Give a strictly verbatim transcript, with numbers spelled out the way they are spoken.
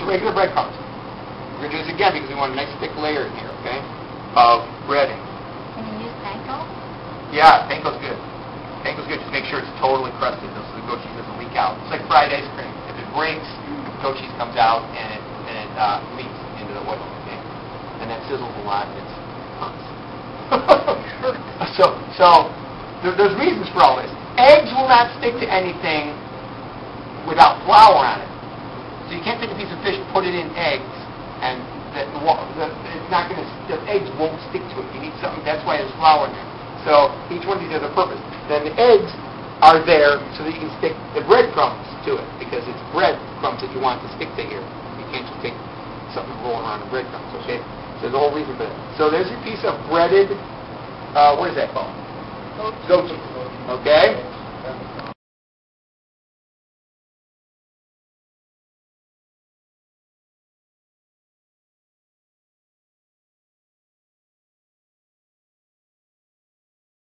regular breadcrumbs. We're going to do this again because we want a nice thick layer in here, okay, of breading. Can you use panko? Yeah, panko's good. Panko's good. Just make sure it's totally crusted so the goat cheese doesn't leak out. It's like fried ice cream. If it breaks, goat cheese comes out and it, and it uh, leaks into the oil, okay? And that sizzles a lot and it's hot. so, so there, there's reasons for all this. Eggs will not stick to anything without flour on it. So you can't take a piece of fish, put it in eggs, and the, the, the, it's not going to. The eggs won't stick to it. You need something. That's why there's flour in there. So each one of these has a purpose. Then the eggs are there so that you can stick the breadcrumbs to it, because it's breadcrumbs that you want to stick to here. You can't just take something rolling around in breadcrumbs. Okay. So there's a whole reason for that. So there's your piece of breaded. Uh, what is that called? Goat cheese. Okay.